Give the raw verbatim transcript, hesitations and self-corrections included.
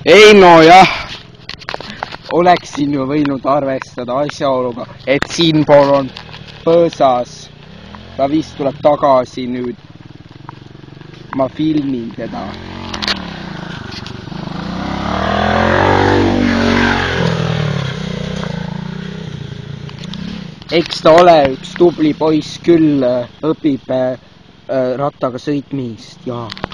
ei no jah, oleksin ju võinud arvestada asjaoluga, et siinpool on põõsas. Ta vist tuleb tagasi nüüd. Ma filmin teda. Eks ta ole üks tubli poiss küll, õpib rattaga sõitmist ja